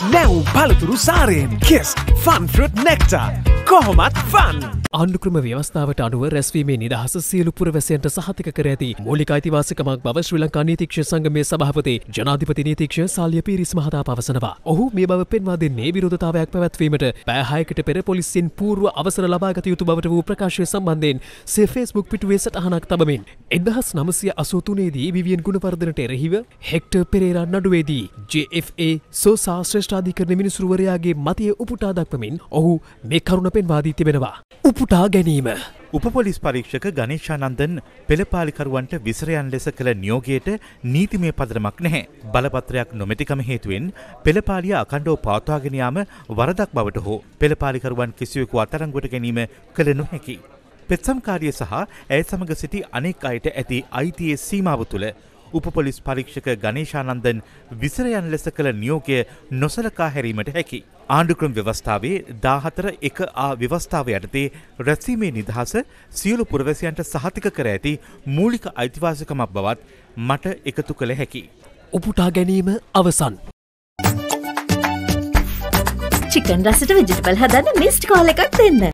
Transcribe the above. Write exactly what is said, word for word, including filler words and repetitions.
නැව් පළතුරු සාරයෙන් කිස් fun fruit නෙක්ටර් කොහොමත් ෆන්. ආණ්ඩුක්‍රම ව්‍යවස්ථාවට අනුව රැස්වීමේ නිදහස සියලු පුරවැසියන්ට සහතික කර ඇති මූලික අයිතිවාසිකමක් බව ශ්‍රී ලංකා නීතිඥ සංගමේ සභාපති ජනාධිපති නීතිඥ සාලිය පීරිස් මහතා පවසනවා. ඔහු මේ බව පෙන්වා දෙන්නේ විරෝධතාවයක් පැවැත්වීමට පැය හයකට පෙර පොලිසියෙන් පූර්ව අවසර ලබාගත යුතු බවට වූ ප්‍රකාශය සම්බන්ධයෙන් සේ ෆේස්බුක් පිටුවේ සටහනක් තබමින් එක්දහස් නවසිය අසූ තුනේ දී විවියන් ගුණවර්ධනට එරෙහිව හෙක්ටර් පෙරේරා නඩුවේදී ජේ එෆ් ඒ සෝසා ශ්‍රේෂ්ඨාධිකරණ මිනිසුරුවරයාගේ මතය උපුටා දක්වමින් ඔහු මේ කරුණ පෙන්වා දී තිබෙනවා. උපුටා ගැනීම. උපපොලිස් පරීක්ෂක ගණේශානන්දන් පෙළපාලිකරුවන්ට විසරයන් ලෙස කළ නියෝගයට නීතිමය පදනමක් නැහැ. බලපත්‍රයක් නොමැතිකම හේතුවෙන් පෙළපාලිය අඛණ්ඩව පවත්වාගෙන යාම වරදක් බවට හෝ පෙළපාලිකරුවන් කිසිවෙකු අත්අඩංගුවට ගැනීම කළ නොහැකි. පෙත්සම්කාරිය සහ ඇය සමග සිටි අනෙක් අයට ඇති අයිතියේ සීමාව තුළ උපපොලිස් පරීක්ෂක ගණේශානන්දන් විසරයන් ලෙස කළ නියෝගය නොසලකා හැරීමට හැකි. ආණ්ඩුක්‍රම ව්‍යවස්ථාවේ දාහතර එක ආ ව්‍යවස්ථාව යටතේ රැස්වීමේ නිදහස සියලු පුරවැසියන්ට සහතික කර ඇති මූලික අයිතිවාසිකමක් බවත් මට එකතු කළ හැකි. උපුටා ගැනීම අවසන්. චිකන් රසට වෙජිටබල් හදන්න මිස්ඩ් කෝල් එකක් දෙන්න.